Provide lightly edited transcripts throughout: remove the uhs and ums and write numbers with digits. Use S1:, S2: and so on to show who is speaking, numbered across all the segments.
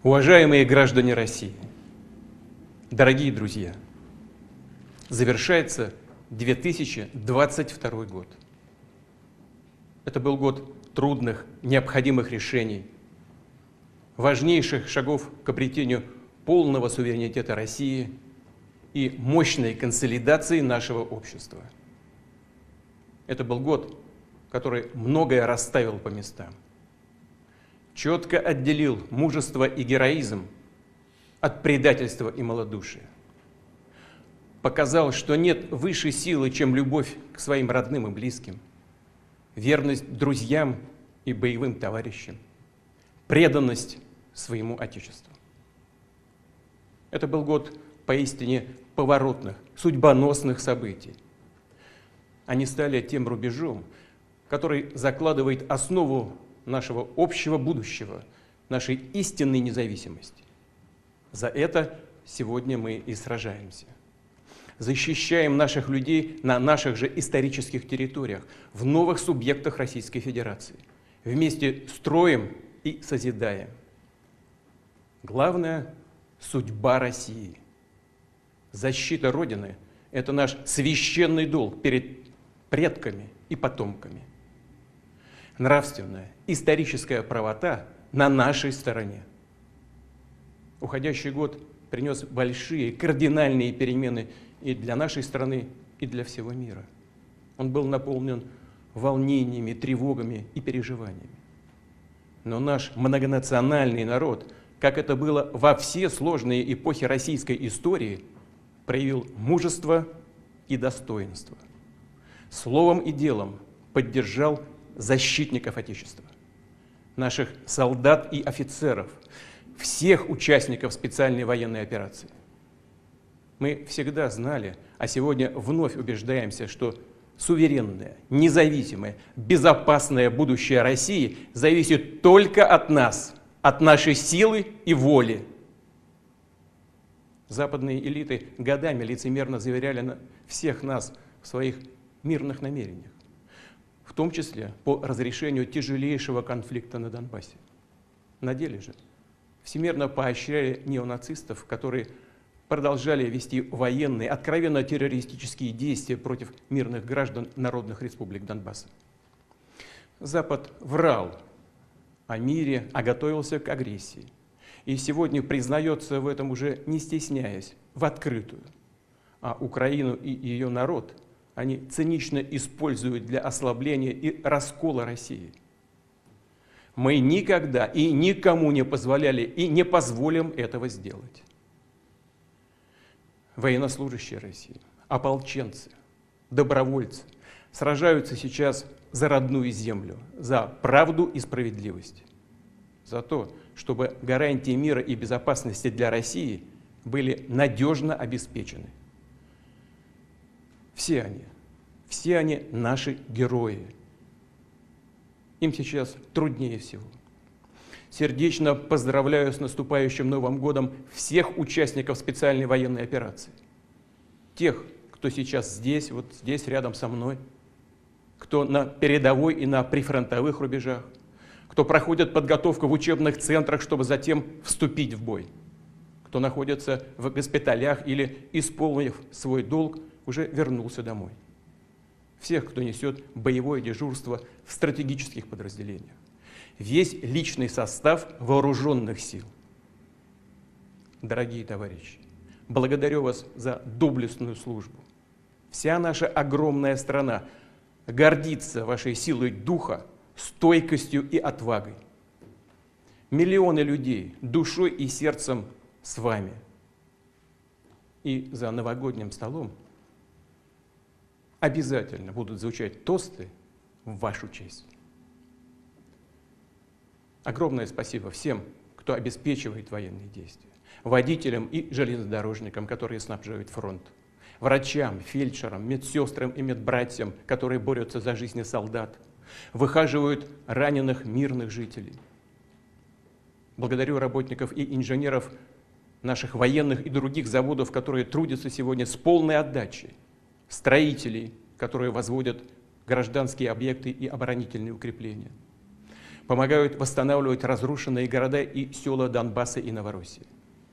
S1: Уважаемые граждане России, дорогие друзья, завершается 2022 год. Это был год трудных, необходимых решений, важнейших шагов к обретению полного суверенитета России и мощной консолидации нашего общества. Это был год, который многое расставил по местам, четко отделил мужество и героизм от предательства и малодушия, показал, что нет высшей силы, чем любовь к своим родным и близким, верность друзьям и боевым товарищам, преданность своему Отечеству. Это был год поистине поворотных, судьбоносных событий. Они стали тем рубежом, который закладывает основу нашего общего будущего, нашей истинной независимости. За это сегодня мы и сражаемся. Защищаем наших людей на наших же исторических территориях, в новых субъектах Российской Федерации. Вместе строим и созидаем. Главное – судьба России. Защита Родины – это наш священный долг перед предками и потомками. Нравственная, историческая правота на нашей стороне. Уходящий год принес большие, кардинальные перемены и для нашей страны, и для всего мира. Он был наполнен волнениями, тревогами и переживаниями. Но наш многонациональный народ, как это было во все сложные эпохи российской истории, проявил мужество и достоинство. Словом и делом поддержал защитников Отечества, наших солдат и офицеров, всех участников специальной военной операции. Мы всегда знали, а сегодня вновь убеждаемся, что суверенное, независимое, безопасное будущее России зависит только от нас, от нашей силы и воли. Западные элиты годами лицемерно заверяли всех нас в своих мирных намерениях, в том числе по разрешению тяжелейшего конфликта на Донбассе. На деле же всемирно поощряли неонацистов, которые продолжали вести военные, откровенно террористические действия против мирных граждан народных республик Донбасса. Запад врал о мире, а готовился к агрессии. И сегодня признается в этом уже не стесняясь, в открытую. А Украину и ее народ они цинично используют для ослабления и раскола России. Мы никогда и никому не позволяли и не позволим этого сделать. Военнослужащие России, ополченцы, добровольцы сражаются сейчас за родную землю, за правду и справедливость, за то, чтобы гарантии мира и безопасности для России были надежно обеспечены. Все они наши герои. Им сейчас труднее всего. Сердечно поздравляю с наступающим Новым годом всех участников специальной военной операции. Тех, кто сейчас здесь, вот здесь рядом со мной, кто на передовой и на прифронтовых рубежах, кто проходит подготовку в учебных центрах, чтобы затем вступить в бой, кто находится в госпиталях или, исполнив свой долг, уже вернулся домой. Всех, кто несет боевое дежурство в стратегических подразделениях. Весь личный состав вооруженных сил. Дорогие товарищи, благодарю вас за доблестную службу. Вся наша огромная страна гордится вашей силой духа, стойкостью и отвагой. Миллионы людей душой и сердцем с вами. И за новогодним столом обязательно будут звучать тосты в вашу честь. Огромное спасибо всем, кто обеспечивает военные действия, водителям и железнодорожникам, которые снабжают фронт, врачам, фельдшерам, медсестрам и медбратьям, которые борются за жизни солдат, выхаживают раненых мирных жителей. Благодарю работников и инженеров наших военных и других заводов, которые трудятся сегодня с полной отдачей, строителей, которые возводят гражданские объекты и оборонительные укрепления. помогают восстанавливать разрушенные города и села Донбасса и Новороссии.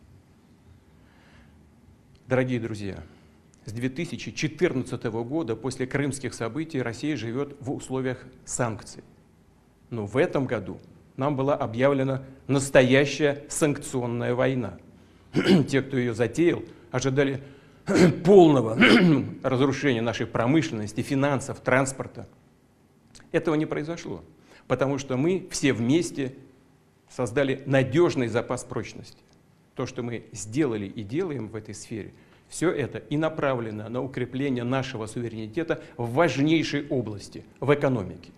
S1: Дорогие друзья, с 2014 года, после крымских событий, Россия живет в условиях санкций. Но в этом году нам была объявлена настоящая санкционная война. Те, кто ее затеял, ожидали полного разрушения нашей промышленности, финансов, транспорта. Этого не произошло, потому что мы все вместе создали надежный запас прочности. То, что мы сделали и делаем в этой сфере, все это и направлено на укрепление нашего суверенитета в важнейшей области, в экономике.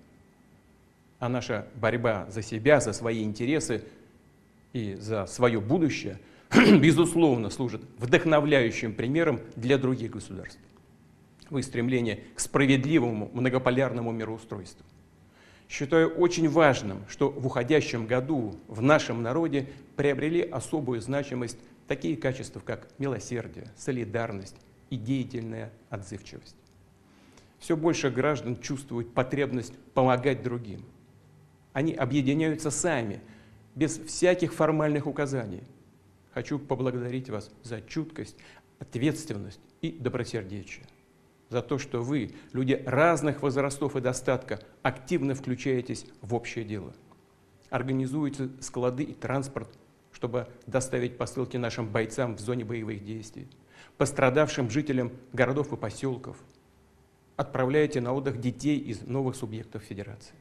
S1: А наша борьба за себя, за свои интересы и за свое будущее, безусловно, служит вдохновляющим примером для других государств в их стремлении к справедливому многополярному мироустройству. Считаю очень важным, что в уходящем году в нашем народе приобрели особую значимость такие качества, как милосердие, солидарность и деятельная отзывчивость. Все больше граждан чувствуют потребность помогать другим. Они объединяются сами, без всяких формальных указаний. Хочу поблагодарить вас за чуткость, ответственность и добросердечие. За то, что вы, люди разных возрастов и достатка, активно включаетесь в общее дело. Организуете склады и транспорт, чтобы доставить посылки нашим бойцам в зоне боевых действий, пострадавшим жителям городов и поселков. Отправляете на отдых детей из новых субъектов Федерации.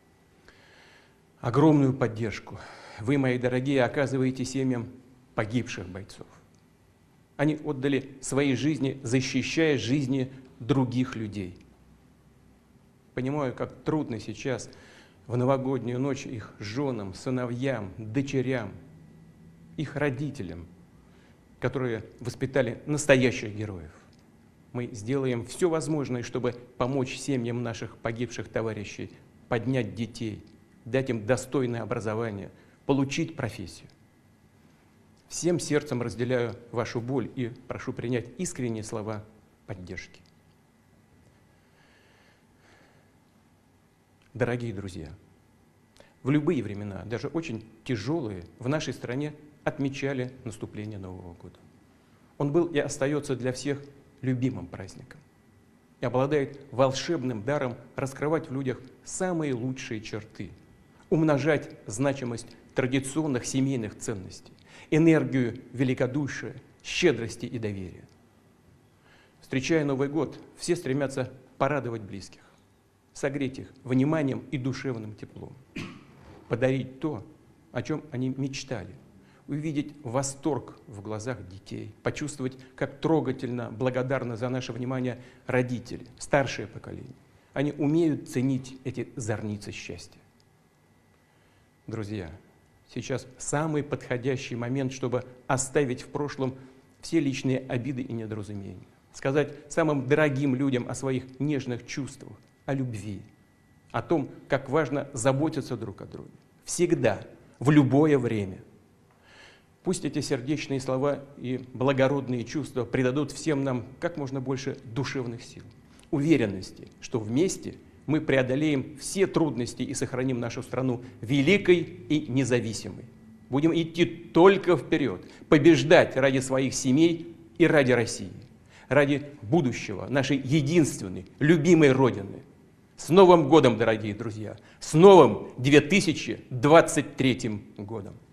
S1: Огромную поддержку вы, мои дорогие, оказываете семьям погибших бойцов. Они отдали свои жизни, защищая жизни других людей. Понимаю, как трудно сейчас в новогоднюю ночь их женам, сыновьям, дочерям, их родителям, которые воспитали настоящих героев. Мы сделаем все возможное, чтобы помочь семьям наших погибших товарищей поднять детей, дать им достойное образование, получить профессию. Всем сердцем разделяю вашу боль и прошу принять искренние слова поддержки. Дорогие друзья, в любые времена, даже очень тяжелые, в нашей стране отмечали наступление Нового года. Он был и остается для всех любимым праздником и обладает волшебным даром раскрывать в людях самые лучшие черты, умножать значимость традиционных семейных ценностей, энергию великодушия, щедрости и доверия. Встречая Новый год, все стремятся порадовать близких, согреть их вниманием и душевным теплом, подарить то, о чем они мечтали, увидеть восторг в глазах детей, почувствовать, как трогательно, благодарны за наше внимание родители, старшее поколение. Они умеют ценить эти зорницы счастья. Друзья, сейчас самый подходящий момент, чтобы оставить в прошлом все личные обиды и недоразумения, сказать самым дорогим людям о своих нежных чувствах, о любви, о том, как важно заботиться друг о друге. Всегда, в любое время. Пусть эти сердечные слова и благородные чувства придадут всем нам как можно больше душевных сил, уверенности, что вместе мы преодолеем все трудности и сохраним нашу страну великой и независимой. Будем идти только вперед, побеждать ради своих семей и ради России, ради будущего нашей единственной, любимой Родины. С Новым годом, дорогие друзья! С новым 2023 годом!